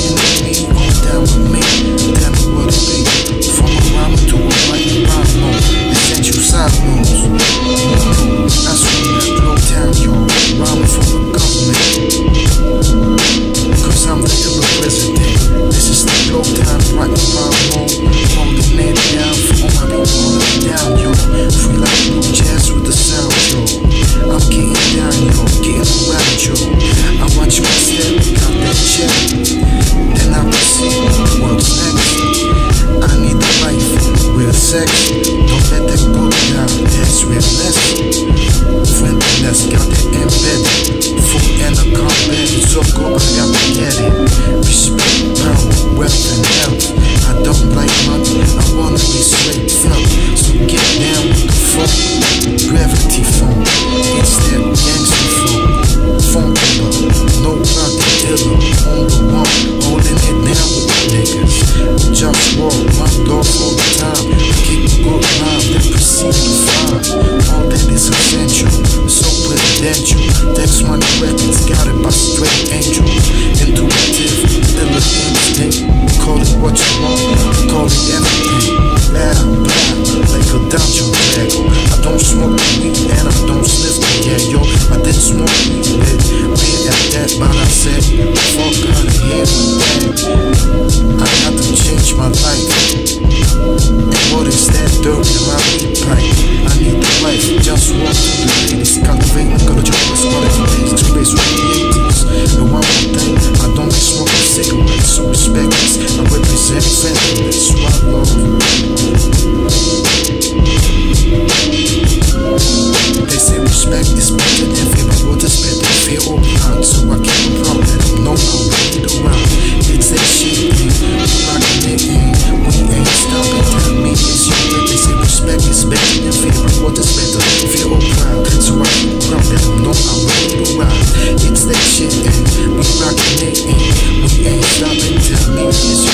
looking at me, all down with me. Tell me what it be. From a rhyme to a white rhyme, essential side moves. I swing that blow down, yo. Rhyming for the government. Cause I'm the illa president. This is the blow time, right rhyme mode. Holding it down for all my people holding down, yo. Free like blue jazz with the sound, yo. I'm getting down, yo. Getting around, yo. I watch my step, got that check. Then I proceed, what's next? I need the life, real sex. Don't let that go down, that's real less. Friendliness, got that embedded. Full and a combat, so go, I got to get it. Respect, power, wealth, and health. I don't like money, I wanna be straight felt. So get down with the funk, gravity funk. It's that gangster funk. Funkula, no rocket illa, on the one, holding it down with the niggas. JustWar, OneLove all the time. Keep a good line, then proceed to find. All that is essential, so presidential. Text Money Records, got it by straight angel. Intuitive, illa instinct. Call it what you want, call it everything. Blah, blah, like a dungeon bag. I don't smoke weed and I don't sniff the yeah, yo. I did smoke weed, beer at that, but I said, fuck out of here with that. I got to change my life. And what is that dirt in my weed pipe? I need the life, just walk through the ladies. Cultivate the culture, let's call it the space with the 80s. But one more thing, I don't be smoking cigarettes, so respect this. I represent friendliness, OneLove. They say respect is better than fear, but what is better than fear or pride? So I keep it wrong, let them know I'm ready to rhyme. It's that shit, rockin' it, we ain't stopping. Tell me it's you, but they say respect is better than fear, but what is better than fear or pride? So I keep it wrong, let them know I'm ready to rhyme. It's that shit, we rockin' it, we ain't stopping. Tell me it's you.